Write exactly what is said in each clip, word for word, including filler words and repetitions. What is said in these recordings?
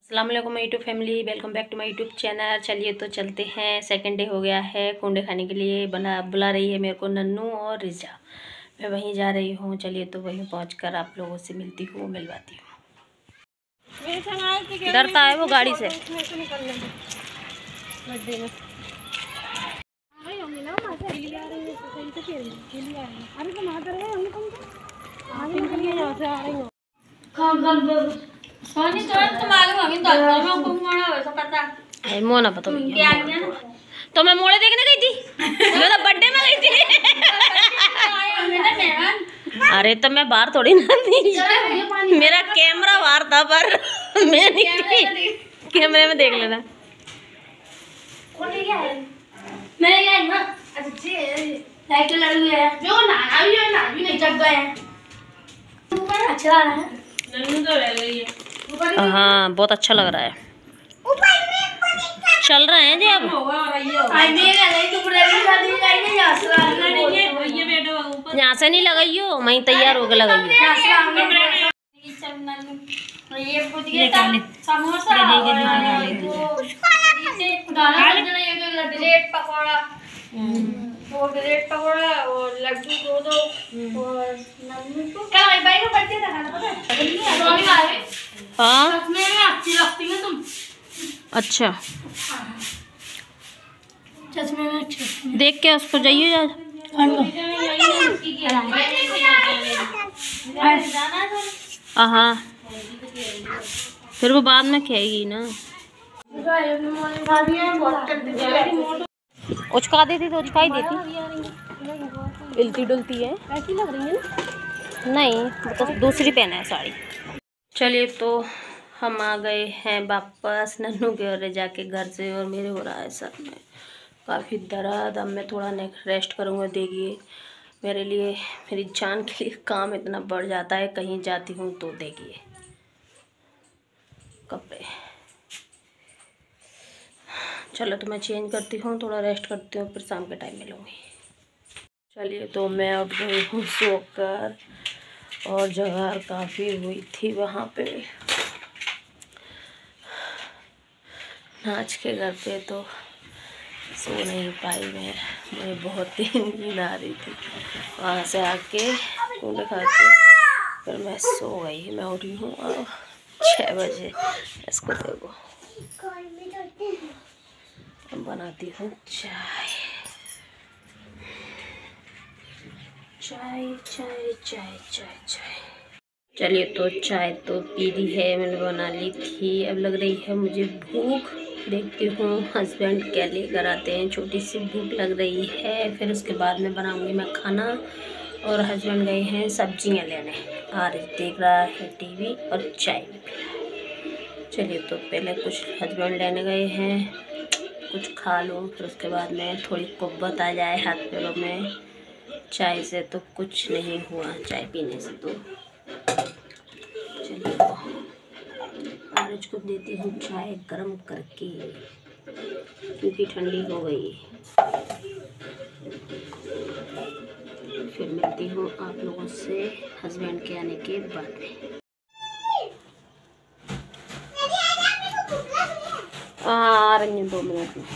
अस्सलाम वालेकुम my YouTube family, welcome back to my YouTube channel. चलिए तो चलते हैं, सेकंड डे हो गया है। कुंडे खाने के लिए बना बुला रही है मेरे को नन्नू और रिजा। मैं वहीं जा रही हूँ। चलिए तो वहीं पहुंचकर आप लोगों से मिलती हूँ, मिलवाती हूँ। डरता है वो गाड़ी से। मोना पता तो मैं मोड़े देखने गई थी, मैं तो बर्थडे में गई थी। अरे तो मैं बाहर थोड़ी ना थी, मेरा कैमरा बाहर था पर मैं नहीं थी। कैमरे में देख लेना। हाँ बहुत अच्छा लग रहा है। चल रहे हैं जी अब। यहाँ से नहीं लगाइयो, वहीं तैयार होकर लगाइयो। ब्रेड पकौड़ा और लड्डू दो दो और क्या भाई भाई को बर्थडे था खाना पता है? हाँ में अच्छी लगती है तुम। अच्छा चश्मे में अच्छी देख के उसको जाइए जा। हाँ फिर वो बाद में खाएगी ना। उचका देती तो उचका ही देती। हिलती डुलती है, ऐसी लग रही है ना? नहीं वो तो दूसरी पहना है साड़ी। चलिए तो हम आ गए हैं वापस नन्नू के और रिजा के घर से, और मेरे हो रहा है सर में काफ़ी दर्द। अब मैं थोड़ा नेक्स्ट रेस्ट करूँगा। देखिए मेरे लिए, मेरी जान के लिए काम इतना बढ़ जाता है कहीं जाती हूँ तो। देखिए कपड़े, चलो तो मैं चेंज करती हूँ, थोड़ा रेस्ट करती हूँ, फिर शाम के टाइम मिलूँगी। चलिए तो मैं उठ गई हूँ सोकर, और जगह काफ़ी हुई थी वहाँ पे नाच के घर पे, तो सो नहीं पाई मैं। मुझे बहुत ही नींद आ रही थी। वहाँ से आके कुंडे खा के फिर मैं सो गई। मैं उठी हूँ अब छः बजे। इसको देखो, बनाती हूँ चाय चाय चाय चाय चाय चाय। चलिए तो चाय तो पी ली है, मैंने बना ली थी। अब लग रही है मुझे भूख, देखती हूँ हस्बैंड क्या लेकर आते हैं। छोटी सी भूख लग रही है, फिर उसके बाद में बनाऊंगी मैं खाना। और हस्बैंड गए हैं सब्जियां लेने, और देख रहा है टीवी और चाय भी पी रहा है। चलिए तो पहले कुछ हस्बैंड लेने गए हैं, कुछ खा लूँ, फिर उसके बाद में थोड़ी कुव्वत आ जाए हाथ पैरों में। चाय से तो कुछ नहीं हुआ, चाय पीने से तो। चलिए तो आरज को देती हूँ चाय गरम करके, क्योंकि ठंडी हो गई। फिर मिलती हूँ आप लोगों से हस्बैंड के आने के बाद में। आ रही हैं दो मिनट में।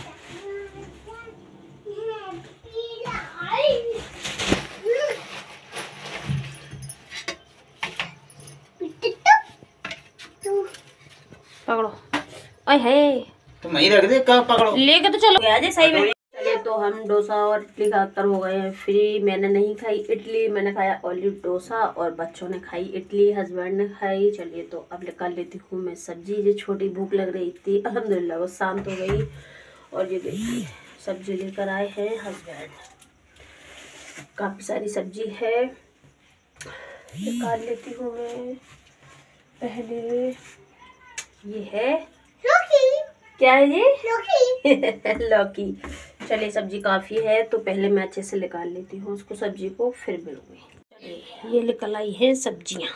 पकड़ो, अरे है तो वहीं रख दे, कब पकड़ो लेके तो चलो गया सही में। चलिए तो हम डोसा और इडली खाकर हो गए हैं फ्री। मैंने नहीं खाई इडली, मैंने खाया ओनली डोसा, और बच्चों ने खाई इडली, हस्बैंड ने खाई। चलिए तो अब निकाल लेती हूँ मैं सब्जी। जो छोटी भूख लग रही थी अल्हम्दुलिल्लाह वो शांत हो गई। और ये देखिए सब्जी लेकर आए हैं हस्बैंड, काफ़ी सारी सब्जी है। निकाल लेती हूँ मैं पहले। ये है लौकी। क्या है ये? लौकी। लौकी। चलिए सब्जी काफ़ी है तो पहले मैं अच्छे से निकाल लेती हूँ उसको, सब्जी को, फिर मिलूँगी। चलिए ये निकल आई है सब्जियाँ।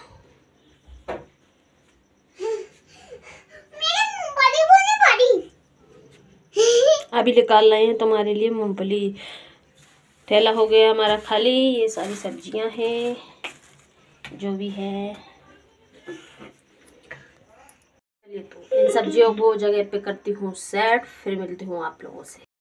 अभी निकाल रहे हैं तुम्हारे लिए मूंगफली। थैला हो गया हमारा खाली। ये सारी सब्जियां हैं जो भी है। चलिए तो इन सब्जियों को जगह पे करती हूँ सेट, फिर मिलती हूँ आप लोगों से।